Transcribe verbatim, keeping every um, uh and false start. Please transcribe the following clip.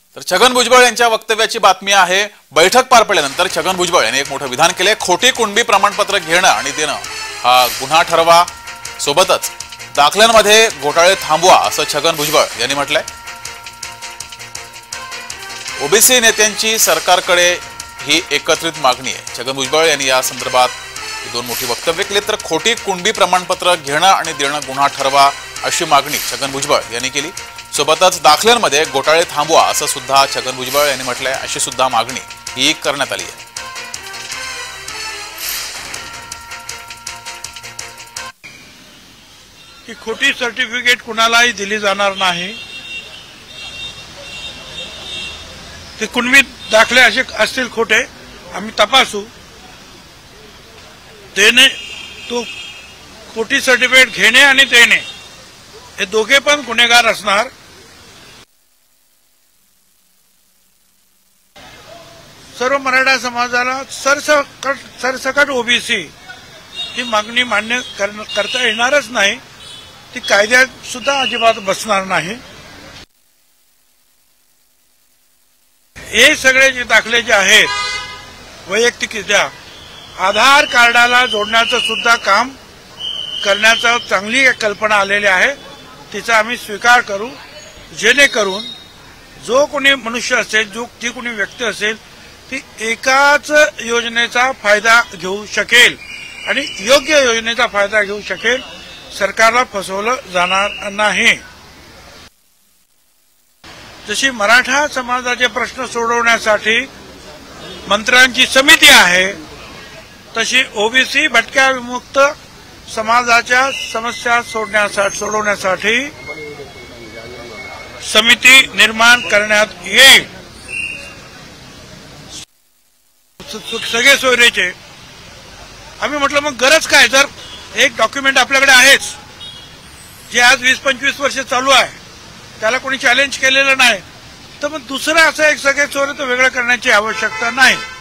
तर छगन भुजबळ यांच्या वक्तव्याची बातमी आहे। बैठक पार पडल्यानंतर छगन भुजबळ यांनी एक मोठं विधान केले। खोटी कुणबी प्रमाणपत्र घेणं आणि देणं हा गुन्हा ठरवा, सोबतच दाखल्यांमध्ये घोटाळे थांबवा असं छगन भुजबळ यांनी म्हटलंय। ओबीसी नेत्यांची सरकारकडे ही एकत्रित मागणी आहे। छगन भुजबळ यांनी या संदर्भात दोन मोठी वक्तव्य केली। तर खोटी कुणबी प्रमाणपत्र घेणं आणि देणं गुन्हा ठरवा अशी मागणी छगन भुजबळ यांनी केली। सोबतच दाखल्यांमध्ये घोटाळे थांबवा असं सुद्धा छगन भुजबळ यांनी म्हटलंय। अशी सुद्धा मागणी ही करण्यात आली आहे। की खोटी सर्टिफिकेट कुणालाही दिली जाणार नाही। ते कुणबी दाखले असे असतील खोटे आम्ही तपासू। देणे तो खोटी सर्टिफिकेट घेणे आणि देणे हे दोघे पण गुन्हेगार असणार। सर्व मराठा समाजाला सरसकट सरसकट ओबीसी ही मागणी मान्य करता येणारच नाही, ती कायद्यात सुद्धा अजिबात बसणार नाही। हे सगळे जे दाखले जे आहेत वैयक्तिकरित्या आधार कार्डाला जोडण्याचं सुद्धा काम करण्याचा चांगली कल्पना आलेली आहे, तिचा आम्ही स्वीकार करू, जेणेकरून जो कोणी मनुष्य असेल, जो जी कोणी व्यक्ती असेल ती एकाच योजनेचा फायदा घेऊ शकेल आणि योग्य योजनेचा फायदा घेऊ शकेल। सरकारला फसवलं जाणार नाही। जशी मराठा समाजाचे प्रश्न सोडवण्यासाठी मंत्र्यांची समिती आहे, तशी ओबीसी भटक्या विमुक्त समाजाच्या समस्या सोडण्यासाठी सोडवण्यासाठी समिती निर्माण करण्यात येईल। सगळे सोयरेचे आम्ही म्हटलं मग गरज काय, जर एक डॉक्युमेंट आपल्याकडे आहेच जे आज वीस पंचवीस वर्ष चालू आहे, त्याला कोणी चॅलेंज केलेलं नाही, तर मग दुसरं असं एक सगळे सोयरे तर वेगळं करण्याची आवश्यकता नाही।